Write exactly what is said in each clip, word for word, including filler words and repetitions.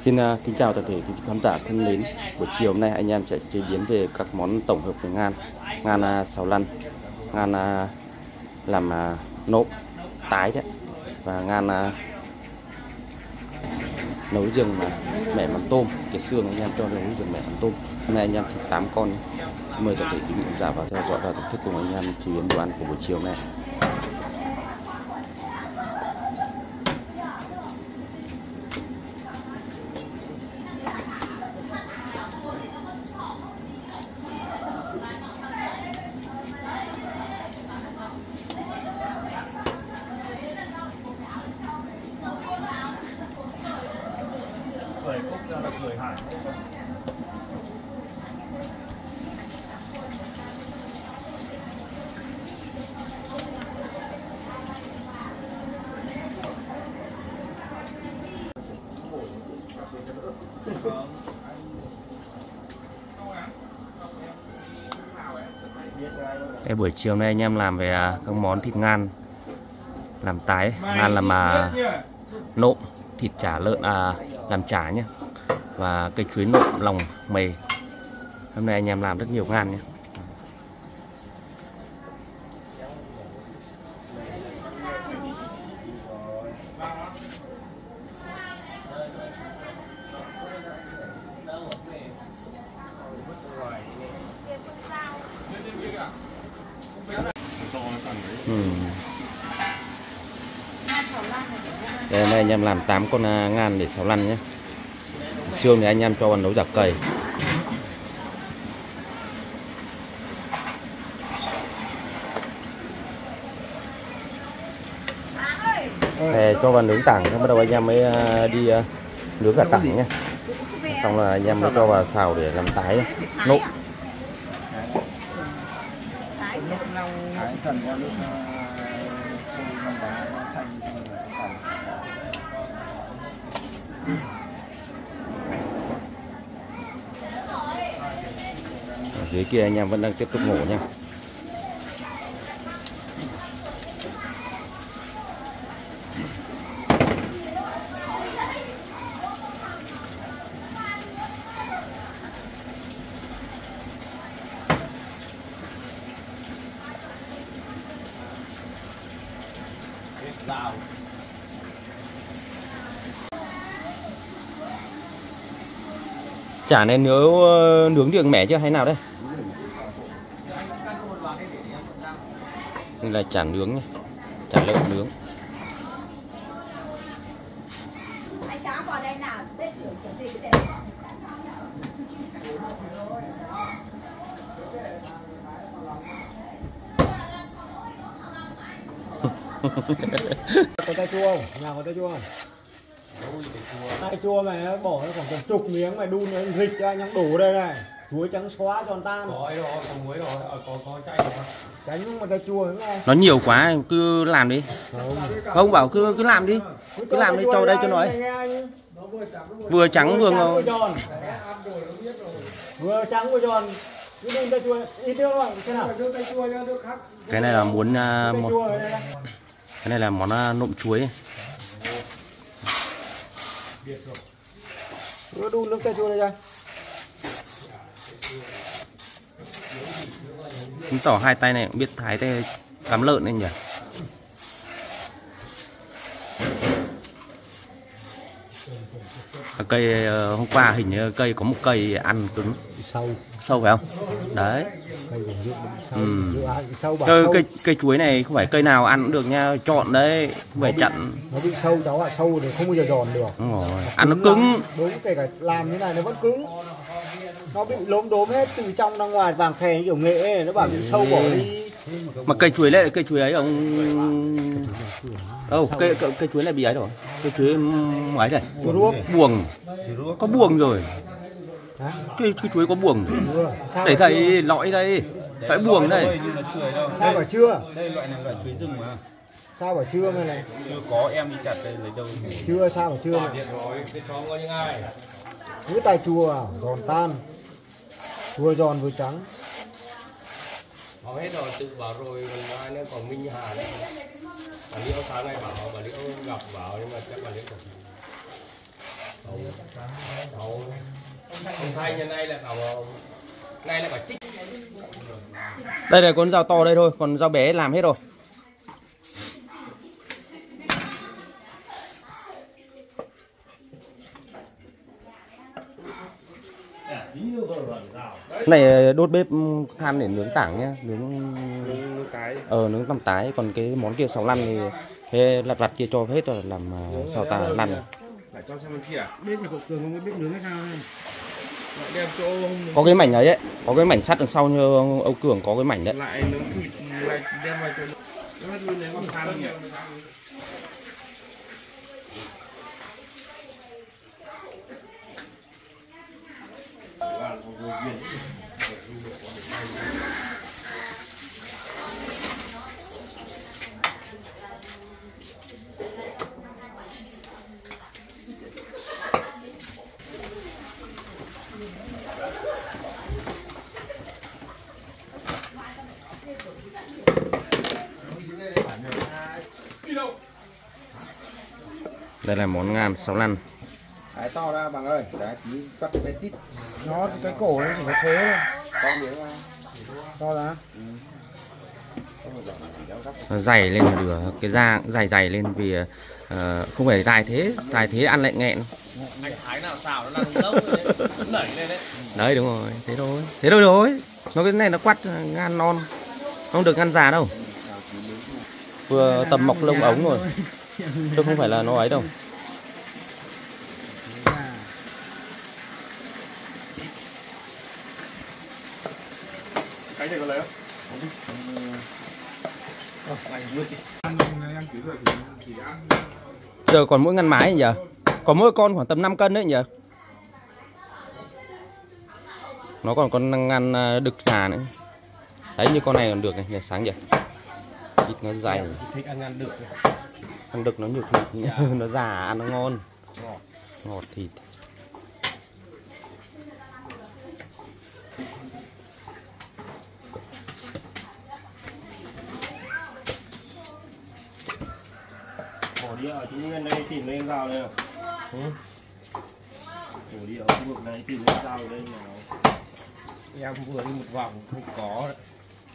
Xin uh, kính chào toàn thể quý khán giả thân mến. Buổi chiều hôm nay anh em sẽ chế biến về các món tổng hợp về ngan, ngan uh, xào lăn, ngan uh, làm uh, nộm tái đấy, và ngan uh, nấu riêng mà mẻ mắm tôm, cái xương anh em cho nấu riêng mẻ mắm tôm. Hôm nay anh em thịt tám con. Xin mời toàn thể quý vị khán giả vào theo dõi và thưởng thức cùng anh em chế biến đồ ăn của buổi chiều này. Cười Cúc ra là cười Hải. Cái buổi chiều nay anh em làm về các món thịt ngan làm tái, ngan làm mà nộm, thịt chả lợn à, làm chả nhé, và cây chuối nộm lòng mề. Hôm nay anh em làm rất nhiều ngan nhé. Ừ. Đây, hôm nay anh em làm tám con ngan để xào lăn nhé. Xương thì anh em cho vào nấu chả cầy. Để cho vào nướng tảng, bắt đầu anh em mới đi nướng cả tảng nhé. Xong là anh em mới cho vào xào để làm tái nộm. Ở dưới kia anh em vẫn đang tiếp tục ngủ nha. Chả này nếu nướng được mẻ chưa hay nào đây? Đây là chả nướng nhé, chả lợn nướng. Có tay chua không? Nhà có tay chua không? Tay chua mày bỏ nó khoảng chục miếng mày đun nó rịch cho anh em đủ đây này. Chuối trắng xóa tròn tan. Có rồi, có muối rồi, có có chanh rồi. Tránh nhưng mà tay chua nghe. Nó nhiều quá cứ làm đi. Không, không bảo cứ cứ làm đi. Cứ làm đi cho đây cho nó ấy. Vừa trắng vừa ngầu. Vừa trắng vừa giòn. Cứ đun tay chua ít nước không? Thế nào? Cái này là muốn uh, một... Cái này là món uh, nộm chuối. Cứ đun nước tay chua đây ra. Chứng tỏ hai tay này cũng biết thái tay cắm lợn anh nhỉ. Cây uh, hôm qua hình như cây có một cây ăn cứng Sâu. Sâu phải không? Đấy. Ừ. Cây, cây, cây chuối này không phải cây nào ăn cũng được nha, chọn đấy, không phải chặn. Nó bị sâu cháu ạ, sâu thì không bao giờ giòn được. Đúng rồi. Ăn nó cứng. Đúng, kể cả làm như này nó vẫn cứng. Nó bị lốm đốm hết từ trong ra ngoài, vàng khè kiểu nghệ ấy, nó bảo bị sâu bỏ đi. Mà cây chuối này, cây chuối ấy ông đâu, cây, cây cây chuối này bị ấy rồi. Cây chuối ấy này. Buồng. Có buồng rồi. Cây, cây chuối có buồng. Để thầy lõi đây. Phải buồng đây. Sao mà chưa? Đây loại này loại chuối rừng mà. Sao mà chưa này này? Chưa có, em đi chặt đây lấy đâu. Chưa, sao mà chưa này? Cái chó có những ai? Cứ tay chua, giòn tan. Vừa giòn vừa trắng. Họ hết rồi, tự bảo rồi, còn ai nữa, còn Minh Hà nữa. Bà Liễu sáng nay bảo, bà Liễu gặp bảo, nhưng mà chắc bà Liễu còn... Ông thay nhân này là bảo này là bảo trích. Đây là con dao to đây thôi, còn dao bé làm hết rồi. Này đốt bếp than để nướng tảng nhá, nướng Nướng cái. ờ nướng tăm tái, còn cái món kia sáu lăn thì thế lặt vặt kia cho hết rồi, làm sao ta lăn. Lại cho sang bên kia à? Bếp là cậu Cường không biết bếp nướng hay sao này. Lại đem chỗ Có cái mảnh ấy, ấy, có cái mảnh sắt đằng sau như ông Cường có cái mảnh đấy. lại nướng thịt lại đem vào chỗ. Nó hết luôn đấy con than nhỉ. Đây là món ngàn sáu lăn. Cái to ra bằng ơi, cái tí cắt cái tít. Nó cái cổ nó chỉ có thế thôi. To miếng ra. To ra. Nó dày lên là được, cái da dày dày lên vì uh, không phải dài thế, dài thế ăn lại nghẹn. Anh thái nào xào nó lăn lâu rồi đấy. Nó nảy lên đấy. Đấy đúng rồi, thế thôi. Thế thôi rồi. Nó cái này nó quắt ngan non. Không được ngăn già đâu. Vừa tầm mọc lông ống rồi. Chứ không phải là nó ấy đâu. Cái này có lấy không? Giờ còn mỗi ngăn mái nhỉ? Còn mỗi con khoảng tầm năm cân đấy nhỉ? Nó còn con ngăn đực già nữa. Đấy như con này còn được này, này sáng vậy. Thịt nó dày. Thích ăn ăn được. Ăn đực nó nhiều thịt, nó già ăn nó ngon. Ngọt. Ngọt thịt. Bỏ đi ở trung nguyên đây tìm lên rào đây. Ừ. Bỏ đi ở khu vực này tìm lên rào ở đây nào. Em vừa đi một vòng không có đấy.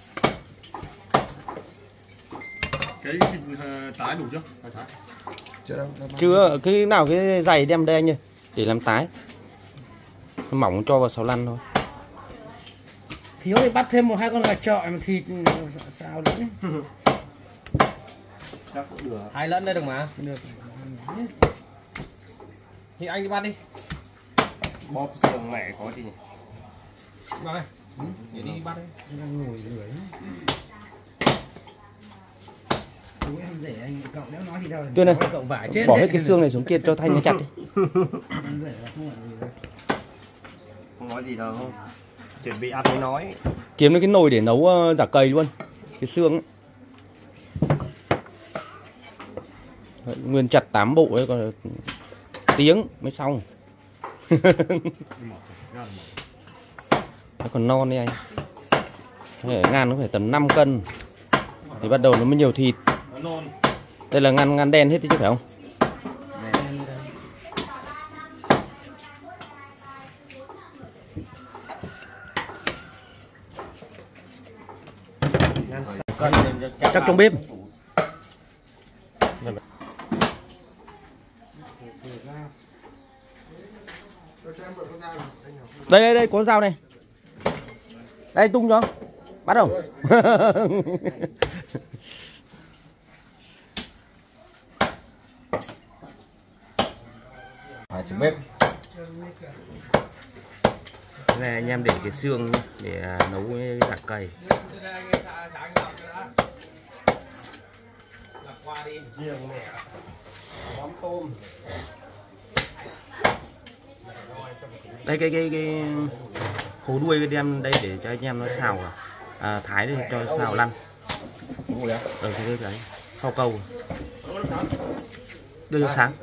Cái thịt tái đủ chưa? Chưa đâu. Chưa, cái nào cái dày đem đây anh ơi, để làm tái. Nó mỏng cho vào sáu lăn thôi. Thiếu thì bắt thêm một hai con gà chọi mà thịt sao đấy. Chắc cũng được. Hai lẫn đây được mà. Được. Thì anh đi bắt đi. Bóp xương mẹ có gì nhỉ? Bắt đây. Ừ. Để đi bắt đi. Đang ngồi lưỡi. Chú em rể anh cậu nếu nói gì đâu. Tuyên này, Cậu vải chết. bỏ hết cái xương này xuống kia cho Thanh nó chặt đi. Em rể là không phải gì đâu. Không nói gì đâu. Chuẩn bị ăn mới nói. Kiếm được cái nồi để nấu uh, giả cầy luôn. Cái xương ấy. Đấy, nguyên chặt tám bộ ấy còn tiếng mới xong. Nó còn non đấy anh. Thế ngàn nó phải tầm năm cân thì bắt đầu nó mới nhiều thịt. Đây là ngăn ngăn đen hết chứ phải không? Chắc trong bếp. Đây đây đây có dao này. Đây tung cho. Bắt không? Phải chuẩn bếp. Cái này anh em để cái xương để nấu với giả cầy. Riêng mẹ. Mắm tôm. Đây cái cái cái khố đuôi đem đây để cho anh em nó xào à, à thái đi cho xào lăn. Đúng rồi. Ờ cái đấy sau câu. Đưa cho sáng.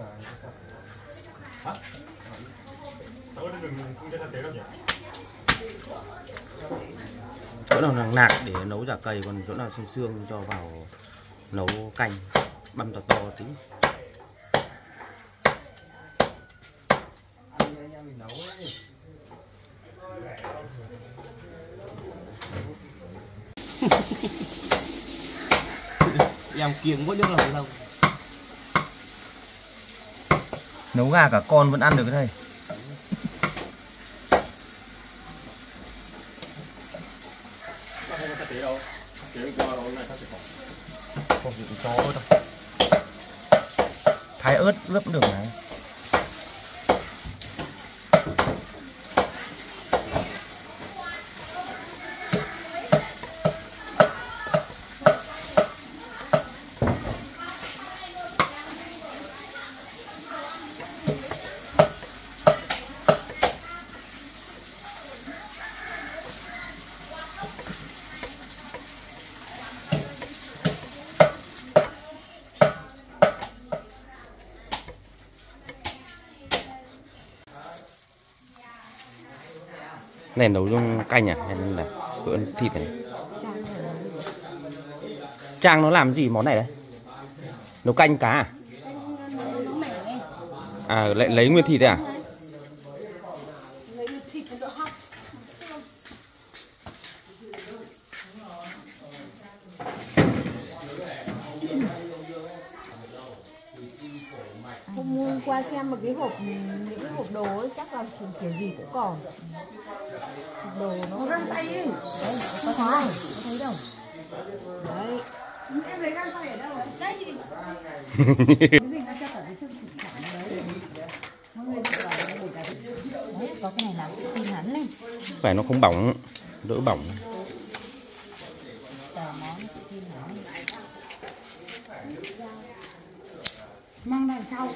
Chỗ nào là nạc để nấu giả cầy, còn chỗ nào xương xương cho vào nấu canh, băm to to tí. Em kiêng có nước lòng không? Nấu gà cả con vẫn ăn được cái này. Không có thật tế đâu. Tế qua đó này thật tế không. Không chỉ có thôi. Thái ớt ướp cũng được này. Này nấu trong canh à hay là bữa thịt này? Trang nó làm gì món này đấy? Nấu canh cá à? À lại lấy nguyên thịt đấy à? Hôm qua xem một cái hộp, những cái hộp đồ ấy, chắc là kiểu, kiểu gì cũng còn. Hộp đồ nó găng tay ấy. Đấy, có thấy đâu? Có thấy đâu? Đấy. Em lấy găng tay ở đâu ấy? Đây chị. Cái gì nó cho cả cái sưng thủng chẳng đấy. Mọi người bảo là để cả cái... Đấy, có cái này là tin hắn lên. Phải nó không bỏng, đỡ bỏng. Mang đằng sau.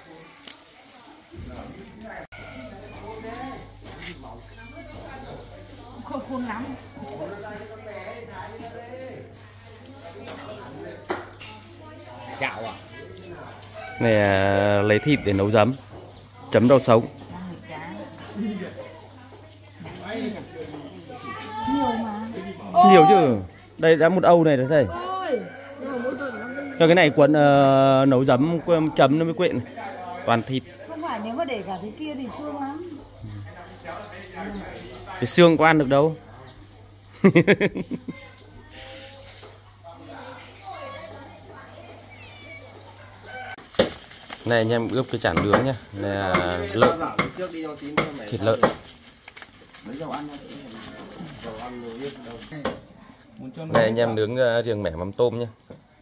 Khôn khôn lắm. Chảo à? Này à, lấy thịt để nấu giấm, chấm rau sống. Nhiều mà. Nhiều chứ. Đây đã một âu này đấy đây. Cho cái này cuộn uh, nấu giấm chấm nó mới quyện. Toàn thịt. Không phải nếu mà để cả cái kia thì xương lắm. Cái xương có ăn được đâu. Này anh em ướp cái chả nướng nhá. Này là lợn. Thịt lợn. Này anh em nướng uh, riêng mẻ mắm tôm nhá.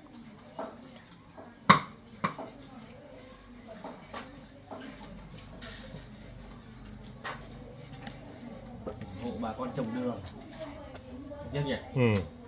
Hộ bà con trồng đường. Biết nhỉ? Ừ.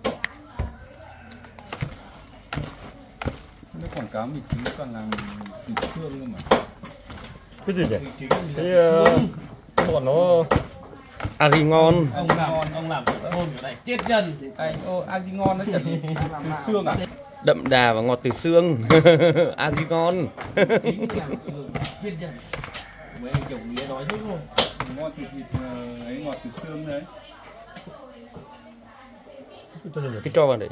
Nó quảng cáo mì chính còn làm thịt xương cơ mà. Cái gì nhỉ? Cái uh, bọn nó Ari ngon. Ông làm ông làm thịt thôn ở đây chết chân. Anh ô Ari ngon nó chật từ xương à? Đậm đà và ngọt từ xương. Ari ngon. Chết chân. Mấy anh chồng nghĩa nói hết luôn. Ngon từ thịt ấy, ngọt từ xương đấy. Cái cho vào đấy.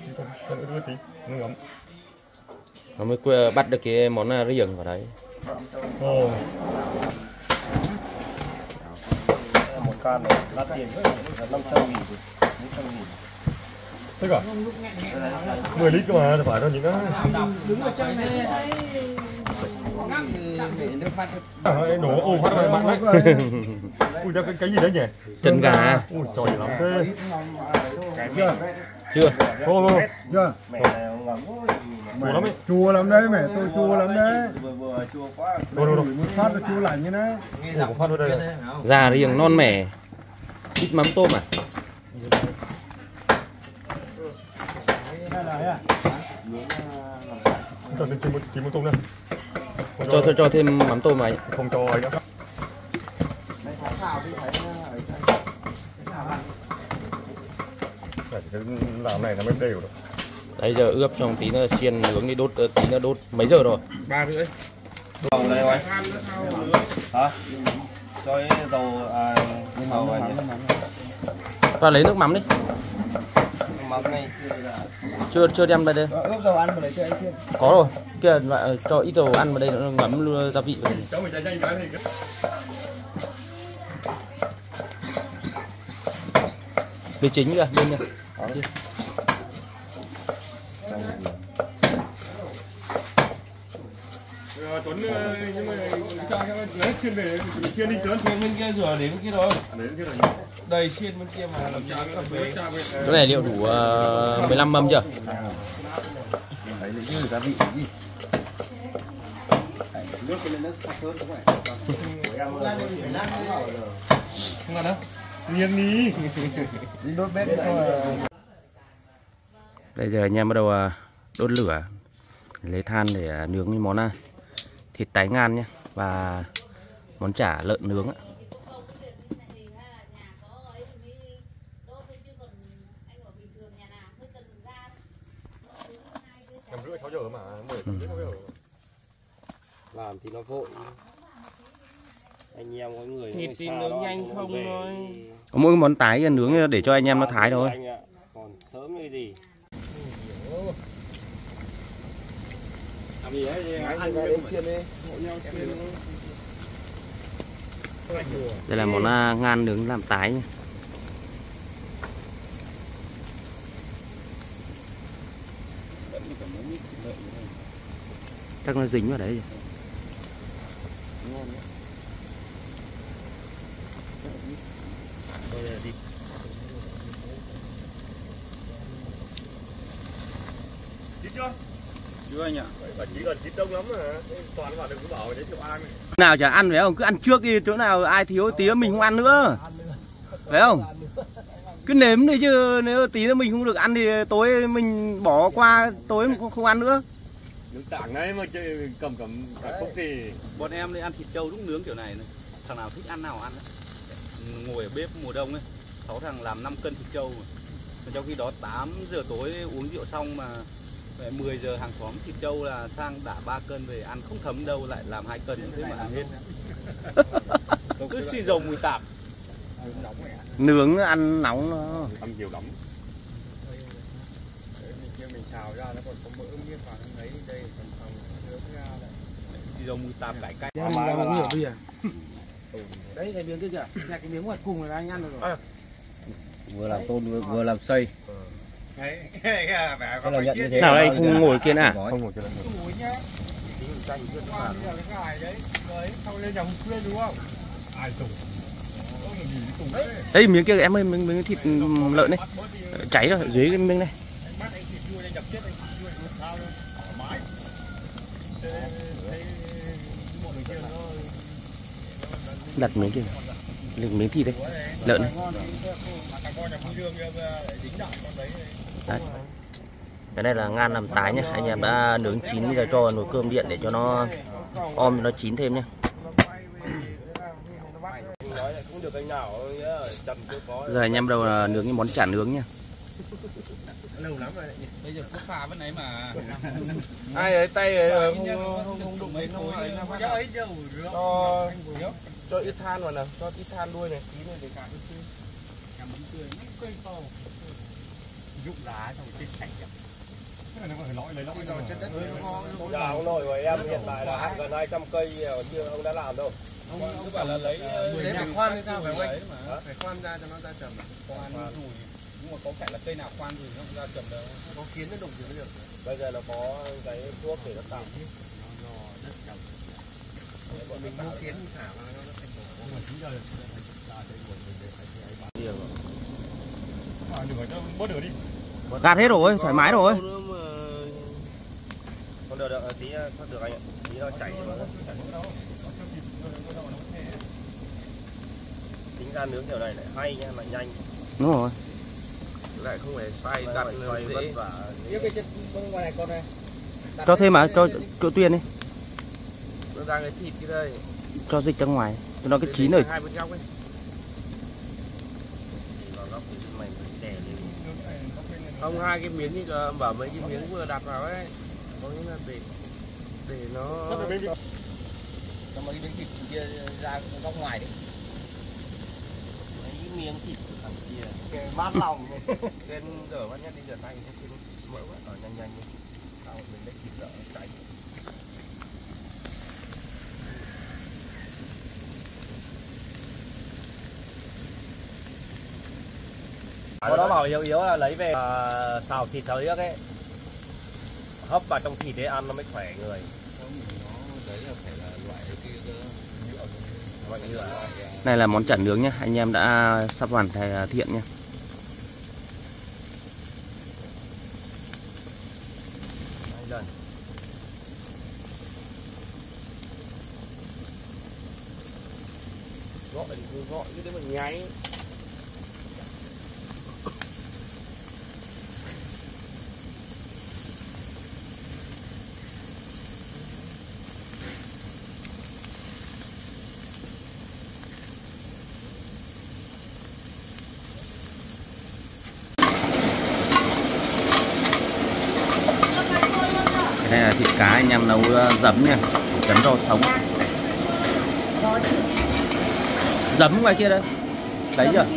Nó mới quê- bắt được cái món riềng vào đấy. Ồ. Một can này đắt tiền rất là năm trăm nghìn rồi, bốn trăm nghìn. Thế cả mười lít cơ mà, phải đâu những cái Đứng ở trong này. à, đổ ồ phát này mặn đấy. Ui ra cái, cái gì đấy nhỉ? Chân gà. Ui trời lắm thế. Chưa? Chưa? Thôi thôi. Chưa? Mẹ này ông làm ôi. Chua lắm ấy. Chua lắm đấy mẹ, tôi chua lắm đấy. Vừa vừa chua quá. Thôi thôi thôi. Một phát nó chua lạnh như đấy. Ồ, phát vào đây này. Già riềng non mẻ. Ít mắm tôm à? Hay là ấy à? Cho thêm chín chín một tôm nữa. Cho cho cho thêm mắm tôm vào. Không cho ấy nữa. Cái làm này nó mới đều được. Đấy giờ ướp xong tí nữa xiên nướng đi đốt tí nữa đốt mấy giờ rồi? Ba rưỡi. Dầu đây rồi. Hả? Cho cái dầu à dầu này. Và lấy nước mắm đi. Mắm này Chưa chưa đem vào đây. Ướp dầu ăn vào đấy cho anh Thiên. Có rồi. Kia lại cho ít dầu ăn vào đây nó ngấm luôn gia vị vào đây. Cháu mình chạy nhanh cái thì Bề chính kìa, bên kìa. Tuấn nhưng mà cho lấy xiên về xiên đi Tuấn. Xiên bên kia rửa đến bên kia rồi. Đấy kia rồi. Đầy xiên bên kia mà làm sao cà phê. Cái này liệu đủ uh, mười lăm mâm chưa? Đấy lấy như gia vị gì? Nước lên nó sạch hơn đúng không? Không ăn đâu. Nghiêng đi. Đi đốt bếp đi xong rồi. Bây giờ anh em bắt đầu uh, đốt lửa, lấy than để nướng cái món uh, thịt tái ngan nhé, và món chả lợn nướng. Năm rưỡi sáu giờ mà mười rưỡi sáu giờ. Làm thì nó vội. Anh em có người Thịt thì nướng nhanh không thôi. Có mỗi món tái nướng để cho anh em nó thái thôi. Anh ạ, còn sớm như gì. Làm gì đấy, anh ra đến chiên đi, hộ nhau chiên. Đây là món uh, ngan nướng làm tái nhé. Chắc nó dính vào đấy. Chín chưa? Chưa anh ạ. Bạn chỉ cần chín đông lắm mà. Toàn các bạn đừng có bảo đấy chịu ai. Nào chả ăn phải không? Cứ ăn trước đi, chỗ nào ai thiếu tí mình không ăn nữa. Phải không? Cứ nếm đi chứ nếu tí nữa mình không được ăn thì tối mình bỏ qua, tối mình không, không ăn nữa. Nướng tảng đấy mà chơi cầm cầm cả cốc thì Bọn em đi ăn thịt trâu lúc nướng kiểu này này. Thằng nào thích ăn nào ăn đấy. Ngồi ở bếp mùa đông ấy, sáu thằng làm năm cân thịt trâu mà. Trong khi đó tám giờ tối uống rượu xong mà mười giờ hàng xóm thịt trâu là sang đả ba cân về ăn không thấm đâu, lại làm hai cân thế mà ăn hết. Cứ xì dầu mùi tạp. Nướng ăn nóng nó. ăn nhiều lắm. Mình xào ra nó còn có mỡ miếng vào nó lấy đây còn phòng nướng ra đấy. Xì dầu mùi tạp cải cay. Đấy cái miếng kia kìa, nhặt cái miếng ngoài cùng là anh ăn được rồi. Vừa làm tôn vừa, vừa làm xây. Đấy, cái Cái là nhận như thế. Nào đây không ngồi kia à? Không ngồi kia là ngồi nhá. Qua bây giờ cái gài đấy, đấy, xong lên dòng khuya đúng không? Ai tủ. Đây miếng kia em ơi, miếng, miếng thịt lợn này. Cháy rồi, dưới cái miếng này. Mắt anh thịt chua anh đập chết anh thịt chua anh sao đâu. Mãi. Đặt miếng kia. Lên miếng thịt đây. Lợn này. Đấy. Cái này là ngan làm tái nhé. Anh em đã nướng chín, bây giờ cho nồi cơm điện để cho nó om nó chín thêm nhé. Cũng được anh nào chậm chưa có. Giờ anh em đầu là nướng cái món chả nướng nhá. Lâu lắm rồi. Bây giờ cứ pha bên đấy mà. Ai ấy tay ấy, không, không, không đụng mấy khối ấy đâu cho, cho ít than vào nào, cho ít than đuôi này, tí này để cả cái xương. Cầm bánh tươi, mấy cây to. Dụng lá xong chết sạch nhập. Cái này nó phải lõi lấy lõi rồi trên đất. Nhà ông nội của em hiện tại là gần hai trăm cây chưa ông đã làm đâu. Ông cứ bảo là lấy Thế phải khoan hay sao phải không anh? Phải khoan ra cho nó ra trầm. Khoan rủi, nhưng mà có phải là cây nào khoan rủi nó không ra trầm đâu. Có kiến nó đụng thì mới được. Bây giờ nó có cái thuốc để nó tạo. Bọn mình mua kiến thả vào nó thành bổ. Mà chín giờ bớt lửa đi. Gạt hết rồi, thoải mái rồi. Không được được, tí thoát được anh ạ. Tí nó chảy nó tính ra nướng kiểu này lại hay nha, mà nhanh. Đúng rồi. lại không phải xoay đặt xoay vất vả. cái chân ngoài này con này. Cho thêm mà, cho chỗ Tuyên đi. nó ra cái thịt kia đây. Cho dịch ra ngoài, cho nó cái chín rồi. Hai bên góc ấy. Vào góc thì mày đè lên. Không, hai cái miếng thì là bảo mấy cái miếng vừa đặt vào ấy. Có nghĩa là để để nó Cho mấy cái thịt kia ra góc ngoài đi. Mấy miếng thịt thằng kia. Cái mát lòng. Trên rửa bát nhất đi rửa tay trên mỡ quá ở nhanh nhanh đi. Sao mình lấy thịt lợn cháy. Có đó bảo yếu yếu là lấy về uh, xào thịt xào riếc ấy, hấp vào trong thịt để ăn nó mới khỏe người. Này là món chả nướng nhé, anh em đã sắp hoàn thành thiện nhé. Đây. Gọi gọi cái đấy mà nháy. Đây là thịt cá anh em nấu giấm nha, chấm rau sống. Giấm ngoài kia đây. Đấy chưa?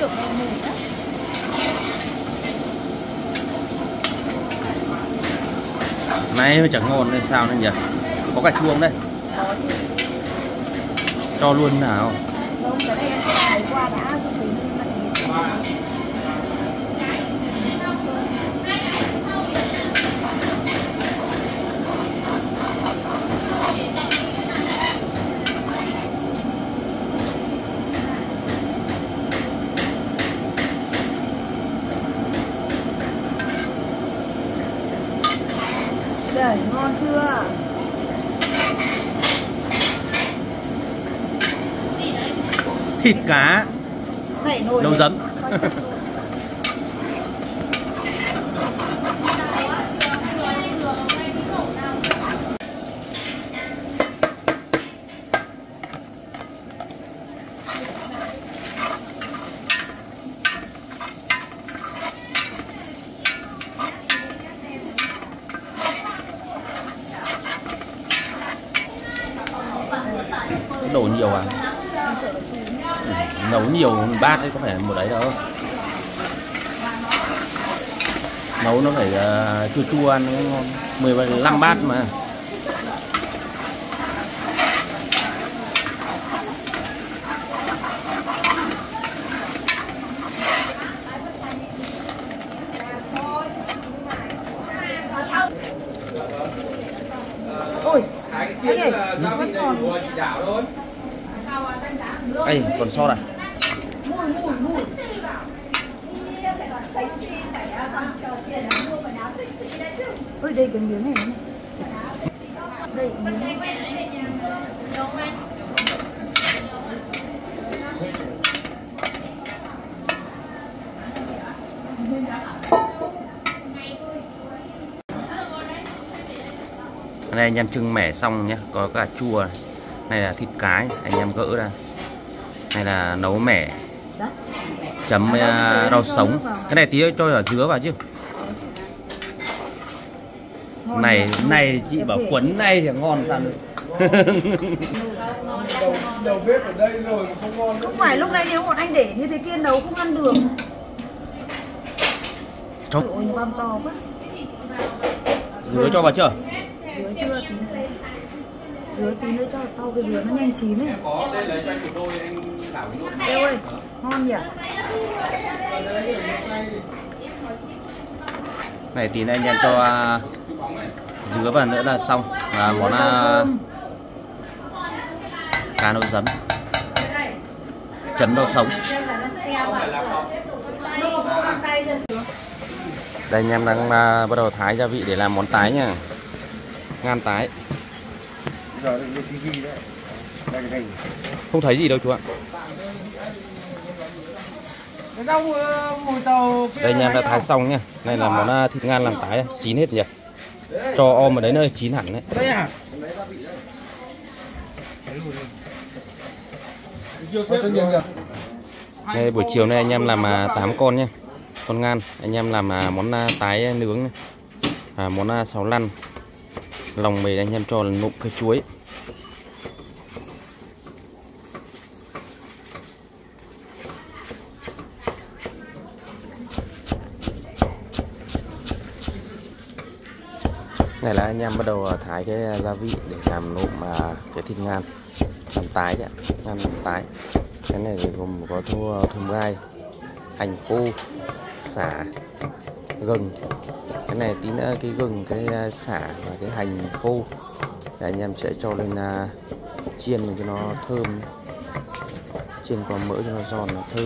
Này mà chẳng ngon nên sao nên nhỉ? Có cà chua không đây? Cho luôn nào. Đây, ngon chưa? Thịt cá nấu giấm. Đổ nhiều à? Ừ, nấu nhiều bát đấy có phải một đấy đâu. Nấu nó phải uh, chua chua ăn nó ngon. mười lăm bát mà. Ôi, anh ơi, vẫn còn. Ê, còn so này. Ôi, đây cái miếng này này. Đây miếng. Đây anh em trưng mẻ xong nhé, có cà chua này. Này là thịt cá, anh em gỡ ra. Này là nấu mẻ chấm uh, rau sống. Cái này tí cho ở dứa vào chứ. Này này chị bảo quấn này thì ngon sao nữa. đầu, đầu bếp ở đây rồi mà không ngon. Không phải lúc này nếu bọn anh để như thế kia nấu không ăn được. Ôi băm to quá. Dứa cho vào chưa? Dứa chưa tí nữa. Dứa tí nữa cho sau cái dứa nó nhanh chín ấy. Ê ơi, ngon nhỉ? Này tí nữa anh em cho uh, dứa vào nữa là xong. Và món uh, cá nấu giấm chấm rau sống. Đây anh em đang uh, bắt đầu thái gia vị để làm món tái nha. Ngan tái. Không thấy gì đâu chú ạ. Đây anh em đã thái xong nha. Này là món thịt ngan làm tái, chín hết nhỉ. Cho om ở đấy nơi chín hẳn đấy. Đây buổi chiều nay anh em làm tám con nhé. Con ngan, anh em làm món tái nướng này. À, món sáo lăn. Lòng mề anh em cho nụm cây chuối. Này là anh em bắt đầu thái cái gia vị để làm nụm cái thịt ngan làm tái đấy, ngan làm tái. Cái này thì gồm có thô thơm gai, hành khô, sả, gừng. Cái này tí nữa cái gừng, cái sả và cái hành khô để anh em sẽ cho lên uh, chiên cho nó thơm, chiên qua mỡ cho nó giòn nó thơm.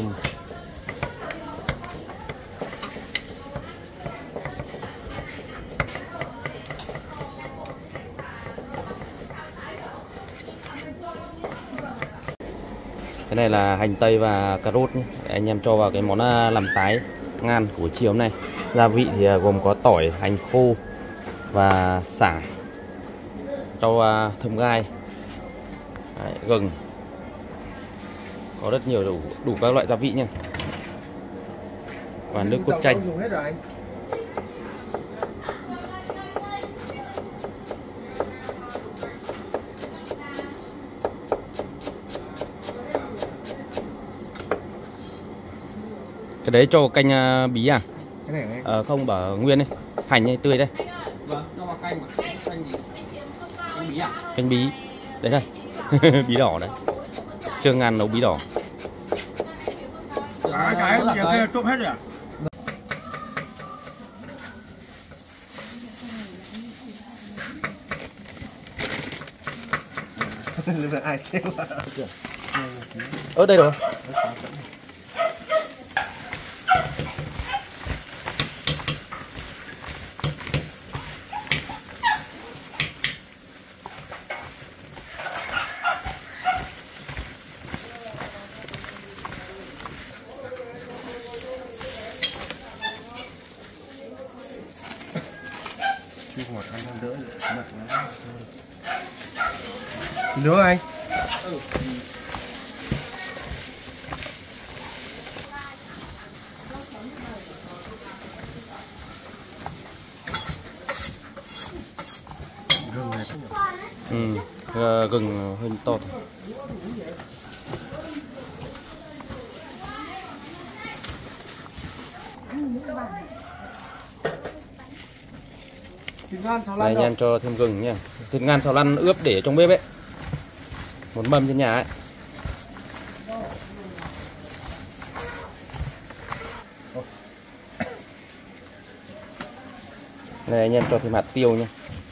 Cái này là hành tây và cà rốt nhé. Anh em cho vào cái món làm tái ngan của chiều hôm nay. Gia vị thì gồm có tỏi, hành khô và sả, cho thơm gai. Đấy, gừng, có rất nhiều, đủ đủ các loại gia vị nha. Và nước cốt chanh. Cái đấy cho canh uh, bí à? Cái này ờ, không, bảo nguyên đây, hành này tươi đây. Vâng, cho vào canh mà. Canh gì? Canh bí à? Canh bí. Đấy đây. Bí đỏ đấy. Xương ngan nấu bí đỏ. Cái cái giờ kia trộm hết rồi à? Ai trêu ở đây rồi. ngọt ăn hơn đỡ mặn lắm. Nữa anh. Ừ. Gừng này cũng ừ, gừng hơi to thôi. Đây anh em cho thêm gừng nha. Thịt ngan xào lăn ướp để trong bếp ấy, một mâm trên nhà ấy. Đây anh em cho thêm hạt tiêu nha.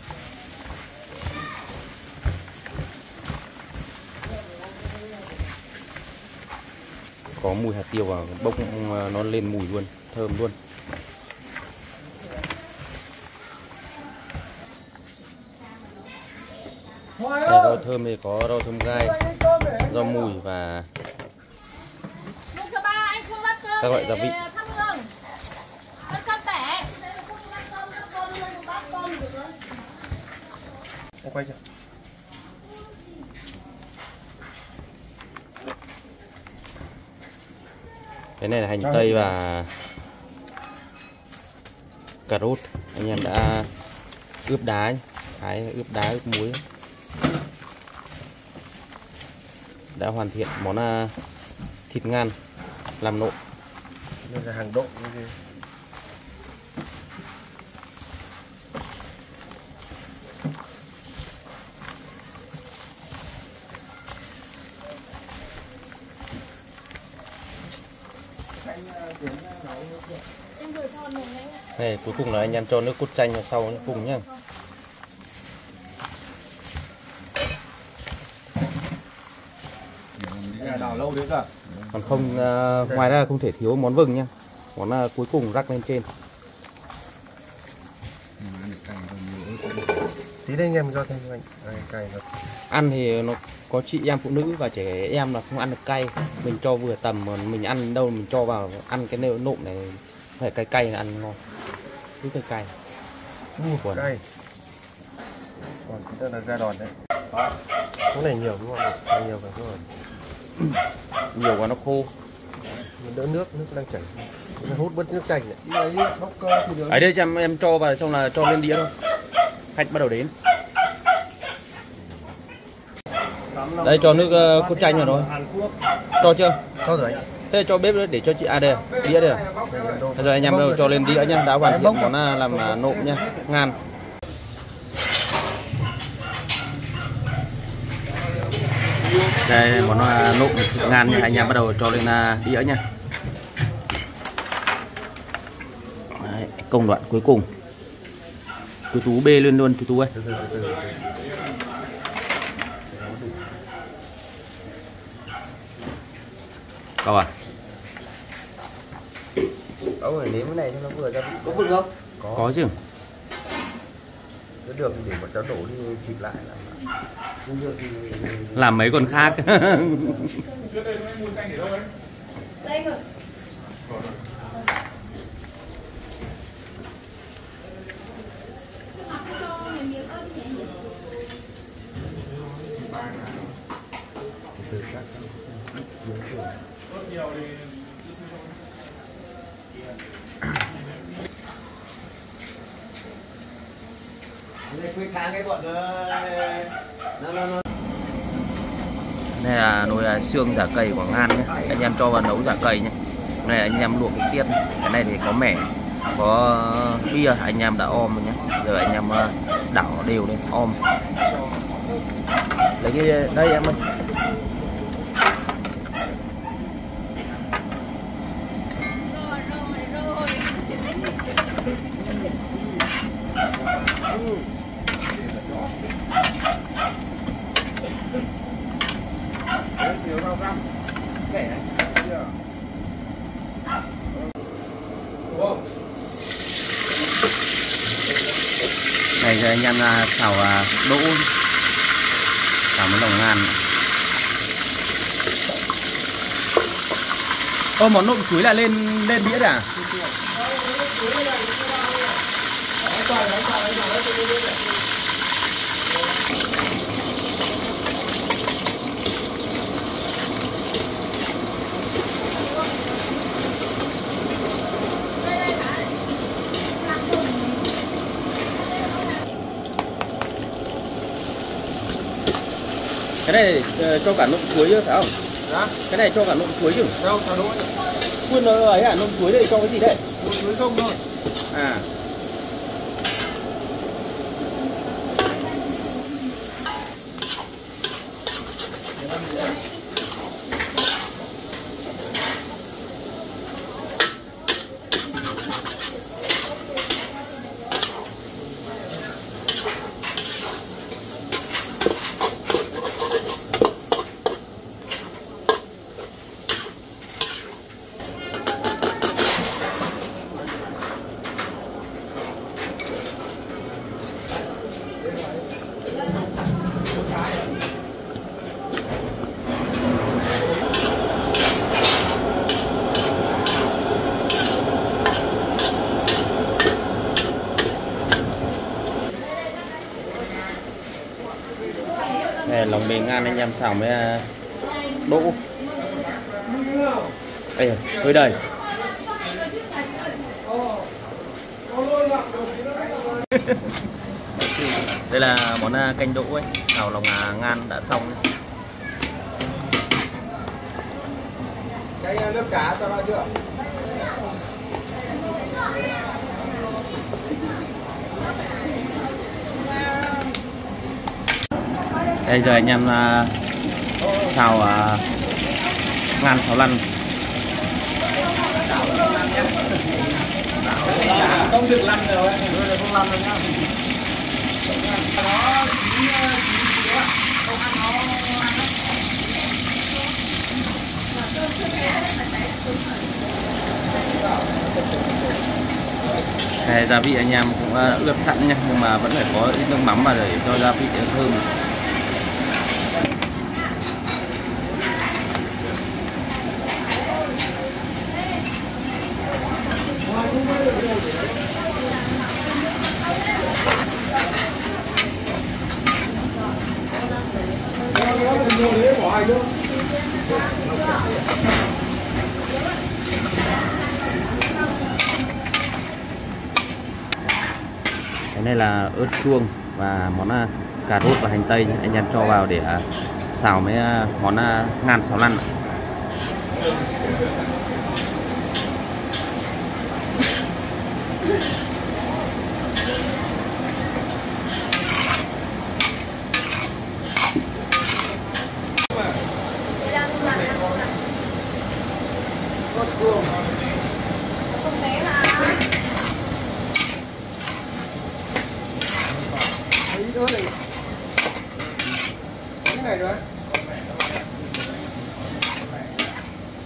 Có mùi hạt tiêu và bốc nó lên mùi luôn, thơm luôn. Đây rau thơm thì có rau thơm gai, rau mùi và các loại gia vị. Em quay chưa? Cái này là hành tây và cà rốt. Anh em đã ướp đá, thái ướp đá ướp muối, đã hoàn thiện món thịt ngan làm nộm. Đây là hàng độ. Này cuối cùng là anh em cho nước cốt chanh vào sau cùng nhá. Đào lâu đấy cả. Còn không uh, ngoài ra không thể thiếu món vừng nha. Món uh, cuối cùng rắc lên trên. Tí đây anh em cho thêm cho anh cay rồi. Ăn thì nó có chị em phụ nữ và trẻ em là không ăn được cay. Mình cho vừa tầm, mà mình ăn đâu mình cho vào ăn cái nộm này phải cay cay là ăn ngon. Cứ cay cay. Ừ, cay. Còn cái là da đòn đấy. Cái này nhiều đúng không? Nhiều phải không? Nhiều quá nó khô. Đỡ nước, nước đang chảy. Nó hút bớt nước chanh này. Ở đây em em cho vào xong là cho lên đĩa thôi. Khách bắt đầu đến. Đây cho nước uh, cốt chanh vào rồi. Cho chưa? Cho rồi anh. Thế cho bếp để cho chị à đây, đĩa đây. Rồi anh em đâu cho lên đĩa nhá, đã hoàn thiện món làm nộm nhá, ngan. Đây món nộm ngan nha, anh em bắt đầu cho lên đĩa nha. công đoạn cuối cùng. Chú Tú bê lên luôn chú Tú ơi. Cậu à? Ông phải nếm cái này cho nó vừa ra vị. Có vừng không? Có. Có chứ. Nếu được thì để một cháu đổ đi chịu lại là không được thì làm mấy con khác. Đây rồi. Đây là nồi xương chả cầy Quảng An nhé. Anh em cho vào nấu chả cầy nhé. Này anh em luộc cái tiết. Cái này thì có mẻ, có bia anh em đã om rồi nhé. Giờ anh em đảo đều lên om. Lấy cái đây em ơi. Này giờ anh em xào đỗ, xào mấy lòng ngan. Ô, món nộm chuối là lên lên đĩa à? Cái này cho cả nộm chuối chứ phải không? Dạ. Cái này cho cả nộm chuối chứ? Đâu, cả đỗ. Quân nó ấy à, nộm chuối đây cho cái gì đây? Chuối không thôi. À. Đây, lòng bề ngan anh em xào với đỗ. Đây rồi, tới đây. Đây là món canh đỗ ấy, xào lòng ngan đã xong ấy. Cái nước cá cho nó chưa? Đây giờ anh em uh, xào uh, ngan xào lăn. Không được lăn rồi, rồi không lăn rồi nhá. Đây, gia vị anh em cũng uh, ướp sẵn nha, nhưng mà vẫn phải có ít nước mắm vào để cho gia vị thơm. Cái này là ớt chuông và món cà rốt và hành tây anh em cho vào để xào mấy món ngan xào lăn.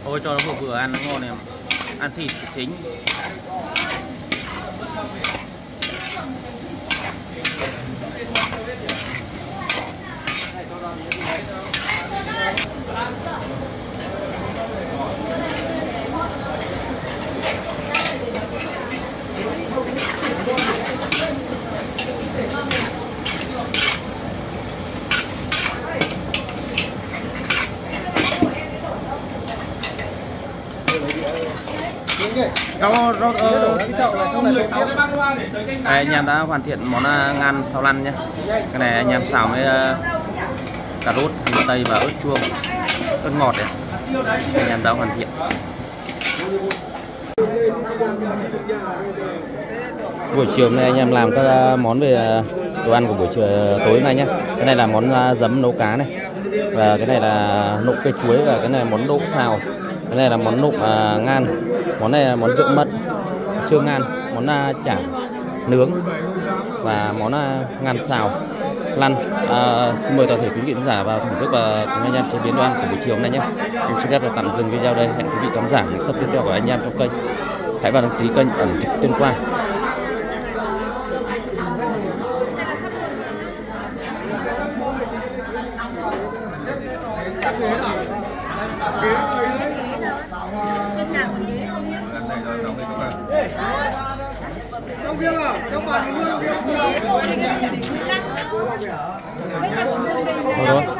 Thôi cho nó vừa vừa ăn nó ngon này, ăn thịt chính. Rau rau ờ, đây, anh em đã hoàn thiện món uh, ngan sao lăn nhé. Cái này anh em xào với uh, cà rốt, hành tây và ớt chuông, ớt ngọt này. Anh em đã hoàn thiện. Buổi chiều hôm nay anh em làm các món về đồ ăn của buổi chiều tối nay nhé. Cái này là món uh, giấm nấu cá này, và cái này là nộm cây chuối, và cái này là món nộm xào. Cái này là món nộm uh, ngan, món này là món rượu mận xương ngan, món uh, chả nướng và món uh, ngan xào lăn. Uh, xin mời toàn thể quý vị khán giả vào thưởng thức và cùng anh em chế biến đồ ăn của buổi chiều hôm nay nhé. Mình xin phép là tạm dừng video đây. Hẹn quý vị khán giả những tập tiếp theo của anh em trong kênh. Hãy vào đăng ký kênh ẩm thực Tuyên Quang. Trong kia nào, trong bàn luôn. Thôi thôi.